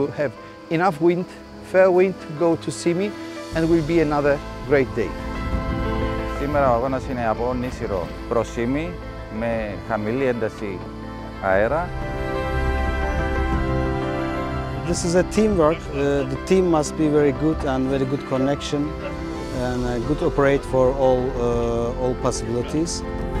to have enough wind, fair wind to go to Simi, and will be another great day. Σήμερα ο αγώνας είναι από Νήσυρο προς Σίμι με χαμηλή ένταση αέρα. This is a teamwork. The team must be very good and very good connection and good operate for all possibilities.